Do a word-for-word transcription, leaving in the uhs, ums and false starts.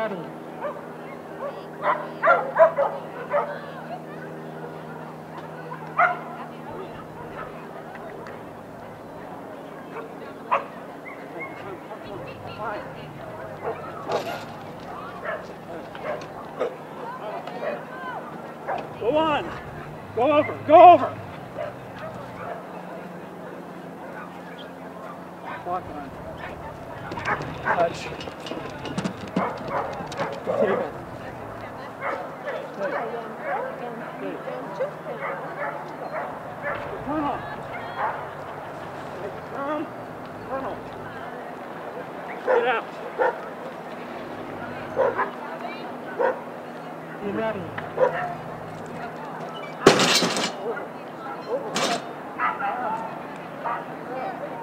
ready. Go on. Go over. Go over. Walk on. Touch. Table. Tunnel. Come. Tunnel. Get out. Be ready. Over. Over.